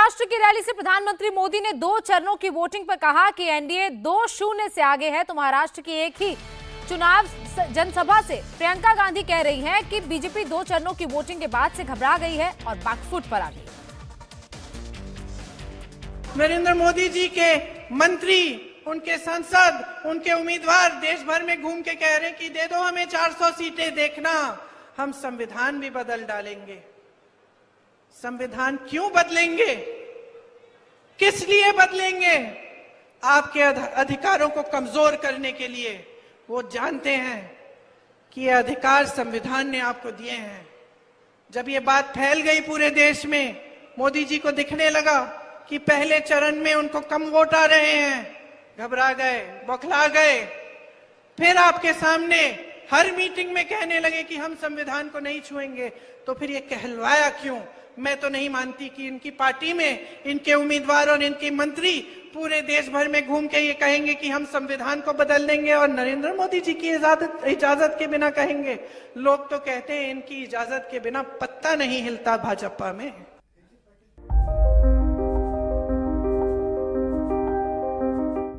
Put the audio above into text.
महाराष्ट्र की रैली से प्रधानमंत्री मोदी ने 2 चरणों की वोटिंग पर कहा कि एनडीए 2-0 से आगे है। तो महाराष्ट्र की एक ही चुनाव जनसभा से प्रियंका गांधी कह रही हैं कि बीजेपी 2 चरणों की वोटिंग के बाद से घबरा गई है और बैकफुट पर आ गई। नरेंद्र मोदी जी के मंत्री, उनके सांसद, उनके उम्मीदवार देश भर में घूम के कह रहे हैं कि दे दो हमें 400 सीटें, देखना हम संविधान भी बदल डालेंगे। संविधान क्यों बदलेंगे? किस लिए बदलेंगे? आपके अधिकारों को कमजोर करने के लिए। वो जानते हैं कि ये अधिकार संविधान ने आपको दिए हैं। जब ये बात फैल गई पूरे देश में, मोदी जी को दिखने लगा कि पहले चरण में उनको कम वोट आ रहे हैं, घबरा गए, बौखला गए। फिर आपके सामने हर मीटिंग में कहने लगे कि हम संविधान को नहीं छुएंगे। तो फिर ये कहलवाया क्यों? मैं तो नहीं मानती कि इनकी पार्टी में इनके उम्मीदवार और इनके मंत्री पूरे देश भर में घूम के ये कहेंगे कि हम संविधान को बदल देंगे और नरेंद्र मोदी जी की इजाजत के बिना कहेंगे। लोग तो कहते हैं इनकी इजाजत के बिना पत्ता नहीं हिलता भाजपा में।